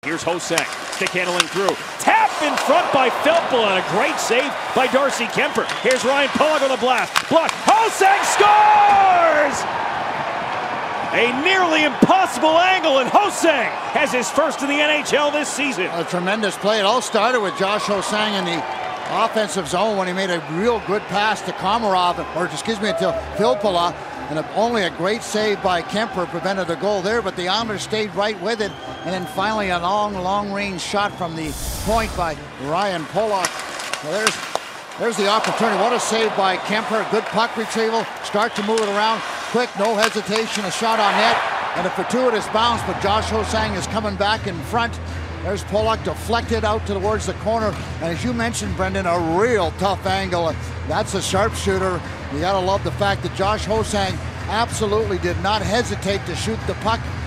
Here's Ho-Sang, stick handling through. Tap in front by Filppula, and a great save by Darcy Kuemper. Here's Ryan Pulock on the blast. Block. Ho-Sang scores! A nearly impossible angle, and Ho-Sang has his first in the NHL this season. A tremendous play. It all started with Josh Ho-Sang in the offensive zone when he made a real good pass to Komarov, or excuse me, to Filppula, and only a great save by Kuemper prevented the goal there, but the Islanders stayed right with it, and then finally a long range shot from the point by Ryan Pulock. Well, there's the opportunity. What a save by Kuemper. Good puck retrieval. Start to move it around. Quick, no hesitation. A shot on net. And a fortuitous bounce, but Josh Ho-Sang is coming back in front. There's Pulock deflected out towards the corner. And as you mentioned, Brendan, a real tough angle. That's a sharpshooter. You got to love the fact that Josh Ho-Sang absolutely did not hesitate to shoot the puck